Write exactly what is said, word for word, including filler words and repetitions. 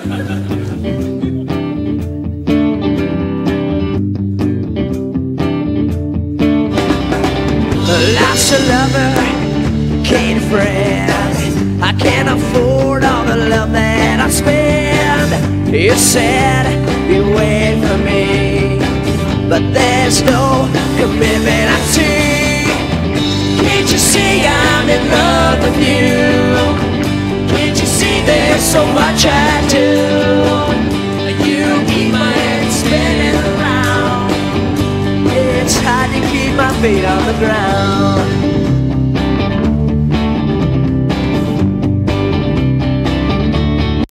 Lost a lover, gained a friend. I can't afford all the love that I spend. You said you wait for me, but there's no commitment I see. Can't you see I'm in love with you? Can't you see there's so much I do? You keep my head spinning around. It's hard to keep my feet on the ground.